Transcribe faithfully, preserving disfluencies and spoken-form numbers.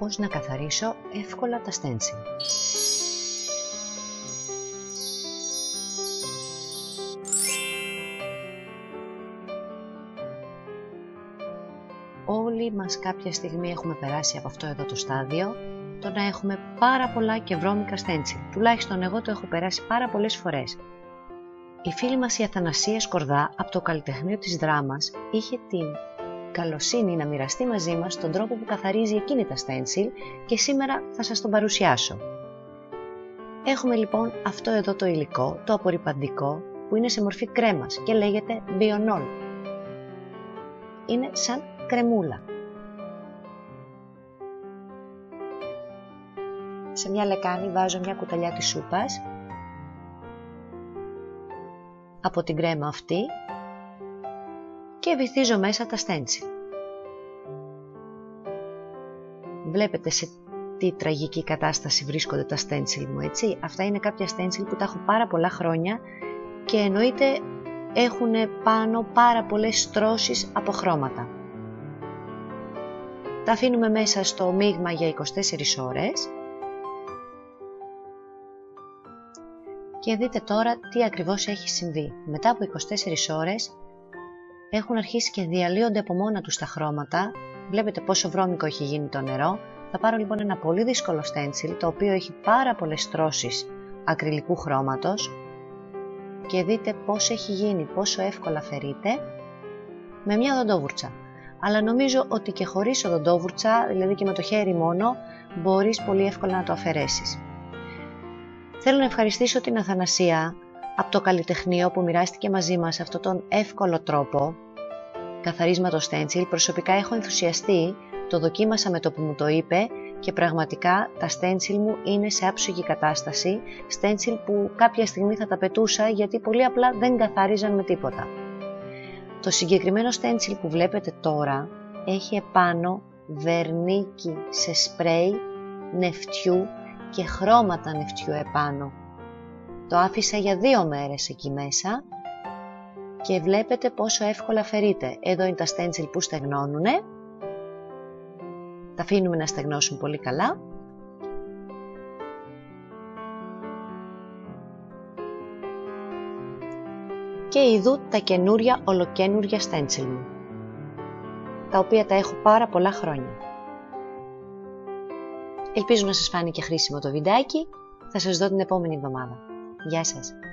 Πώς να καθαρίσω εύκολα τα στένσιλ. Όλοι μας κάποια στιγμή έχουμε περάσει από αυτό εδώ το στάδιο, το να έχουμε πάρα πολλά και βρώμικα στένσιλ. Τουλάχιστον εγώ το έχω περάσει πάρα πολλές φορές. Η φίλη μας η Αθανασία Σκορδά από το καλλιτεχνείο της δράμας είχε την καλοσύνη να μοιραστεί μαζί μας τον τρόπο που καθαρίζει εκείνη τα στένσιλ και σήμερα θα σας τον παρουσιάσω. Έχουμε λοιπόν αυτό εδώ το υλικό, το απορρυπαντικό, που είναι σε μορφή κρέμας και λέγεται Bionol. Είναι σαν κρεμούλα. Σε μια λεκάνη βάζω μια κουταλιά της σούπας από την κρέμα αυτή και βυθίζω μέσα τα στένσιλ. Βλέπετε σε τι τραγική κατάσταση βρίσκονται τα στένσιλ μου, έτσι. Αυτά είναι κάποια στένσιλ που τα έχω πάρα πολλά χρόνια και εννοείται έχουν πάνω πάρα πολλές στρώσεις από χρώματα. Τα αφήνουμε μέσα στο μείγμα για είκοσι τέσσερις ώρες και δείτε τώρα τι ακριβώς έχει συμβεί. Μετά από είκοσι τέσσερις ώρες έχουν αρχίσει και διαλύονται από μόνα τους τα χρώματα. Βλέπετε πόσο βρώμικο έχει γίνει το νερό. Θα πάρω λοιπόν ένα πολύ δύσκολο στένσιλ, το οποίο έχει πάρα πολλές στρώσεις ακριλικού χρώματος και δείτε πώς έχει γίνει, πόσο εύκολα αφαιρείται με μια οδοντόβουρτσα. Αλλά νομίζω ότι και χωρίς οδοντόβουρτσα, δηλαδή και με το χέρι μόνο, μπορείς πολύ εύκολα να το αφαιρέσεις. Θέλω να ευχαριστήσω την Αθανασία από το καλλιτεχνείο που μοιράστηκε μαζί μας αυτόν τον εύκολο τρόπο καθαρίσματος στένσιλ. Προσωπικά έχω ενθουσιαστεί, το δοκίμασα με το που μου το είπε και πραγματικά τα στένσιλ μου είναι σε άψογη κατάσταση, στένσιλ που κάποια στιγμή θα τα πετούσα γιατί πολύ απλά δεν καθάριζαν με τίποτα. Το συγκεκριμένο στένσιλ που βλέπετε τώρα έχει επάνω βερνίκι σε σπρέι νεφτιού και χρώματα νεφτιού επάνω. Το άφησα για δύο μέρες εκεί μέσα και βλέπετε πόσο εύκολα αφαιρείται. Εδώ είναι τα στένσιλ που στεγνώνουνε. Τα αφήνουμε να στεγνώσουν πολύ καλά. Και ειδού τα καινούρια ολοκαίνούρια στένσιλ μου, τα οποία τα έχω πάρα πολλά χρόνια. Ελπίζω να σας φάνηκε χρήσιμο το βιντεάκι. Θα σας δω την επόμενη εβδομάδα. Γεια σας!